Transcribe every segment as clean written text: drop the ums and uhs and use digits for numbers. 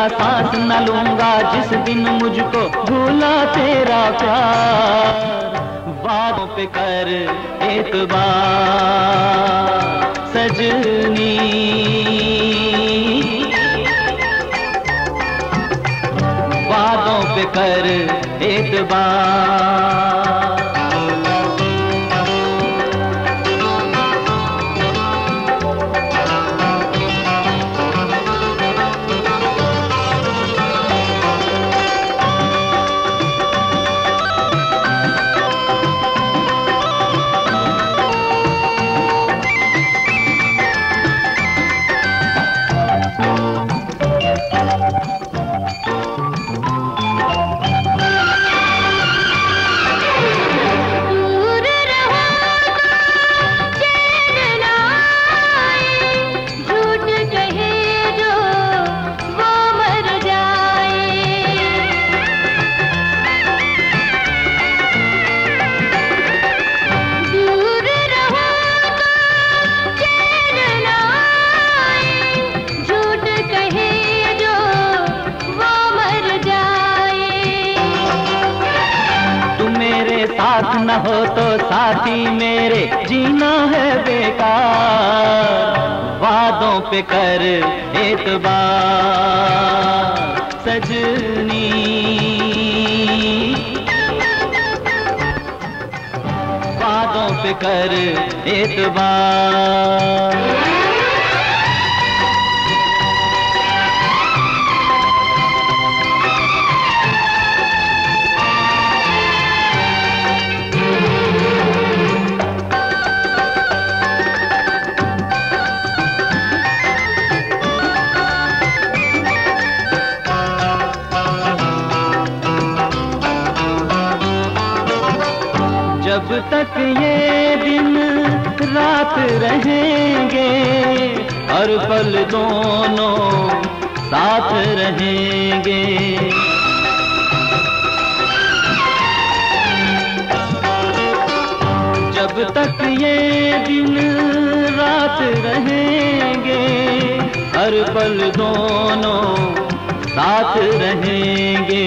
सांस न लूंगा जिस दिन मुझको भूला तेरा प्यार। वादों पे कर एतबार सजनी, वादों पे कर एतबार। साथ न हो तो साथी मेरे जीना है बेकार। वादों पे कर एतबार सजनी, वादों पे कर एतबार। जब तक ये दिन रात रहेंगे हर पल दोनों साथ रहेंगे। जब तक ये दिन रात रहेंगे हर पल दोनों साथ रहेंगे।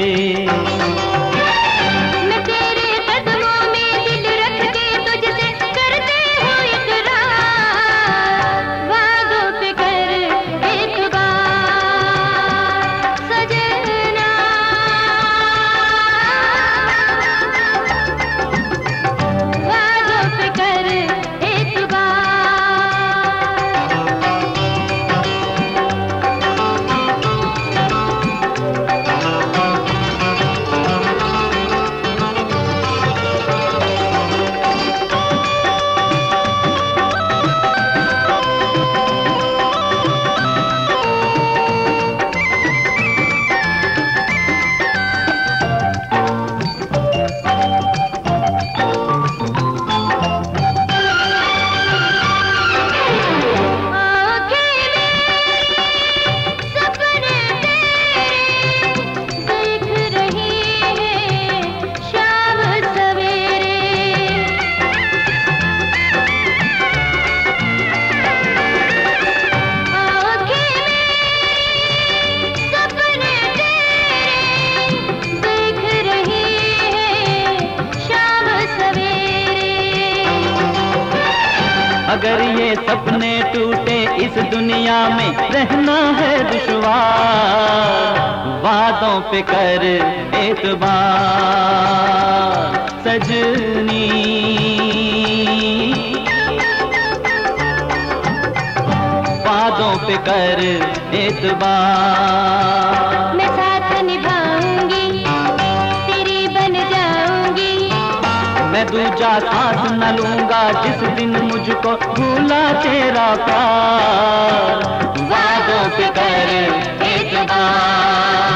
अगर ये सपने टूटे इस दुनिया में रहना है दुश्वार। वादों पे कर एतबार सजनी, वादों पे कर एतबार। मैं साथ निभाऊंगी तेरी बन जाऊंगी, मैं दूजा सांस न लूंगा जिस दिन मुझको भूला तेरा प्यार। वादों पे कर एतबार।